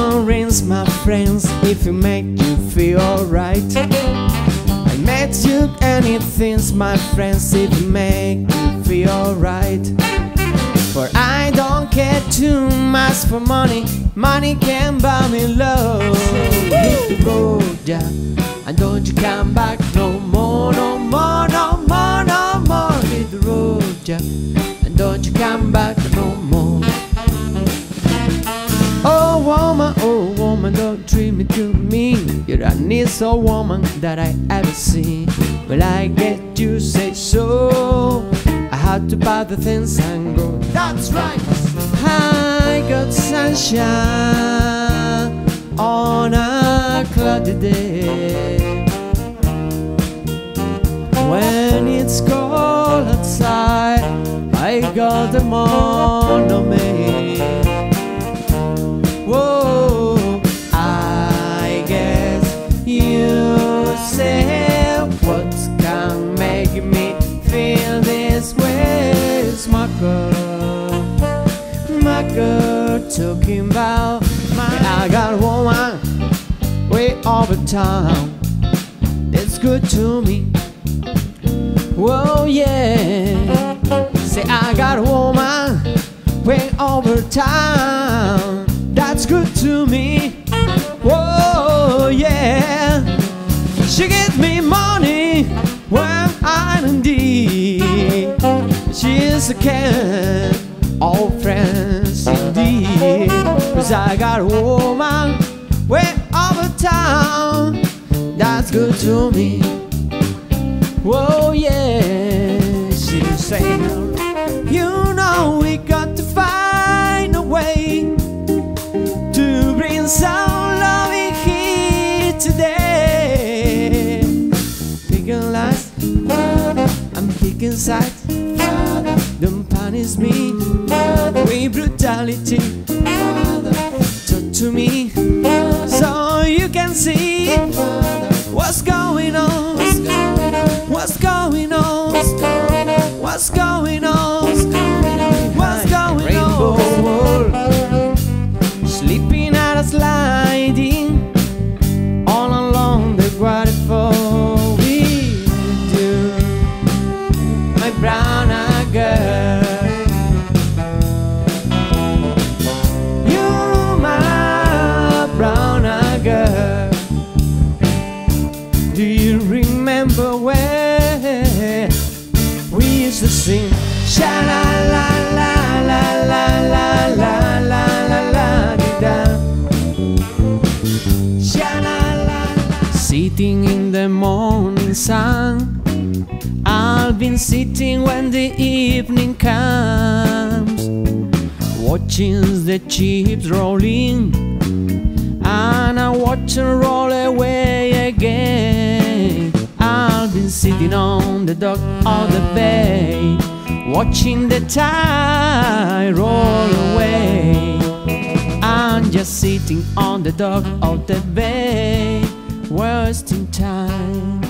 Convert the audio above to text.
phone rings, my friends, if it make you feel alright. I met you anything, my friends, if it make you feel alright. For I don't care too much for money, money can buy me love. Hit the road, yeah, and don't you come back no more, no more, no more, no more. Hit the road, yeah, and don't you come back no more. Oh woman, don't treat me too mean. You're the nicest woman that I ever seen. Well, I get you say so. I had to buy the things and go. That's right. I got sunshine on a cloudy day. When it's cold outside, I got them on me. Whoa, I guess you say what can make me feel this way. It's my girl talking about I got a woman way over town that's good to me. Whoa, yeah. Say I got a woman way over town that's good to me. Whoa, yeah. She gives me money when I'm in need. She's a can of friends indeed. 'Cause I got a woman way over town that's good to me. Whoa, yeah. She's saying, you know we got to find a way to bring some love in here today. Picking lies, I'm picking sides. Don't punish me with brutality. Talk to me so you can see what's going on. What's going on? What's going on? What's going on? Sleeping and sliding all along the waterfall. We do, my brown girl. You, my brown girl. Do you remember when we used to sing sha la la la la la la la la la la da, sha la la la. Sitting in the morning sun, I've been sitting when the evening comes, watching the chips rolling, and I watch them roll away again. I've been sitting on the dock of the bay, watching the tide roll away. I'm just sitting on the dock of the bay, wasting time.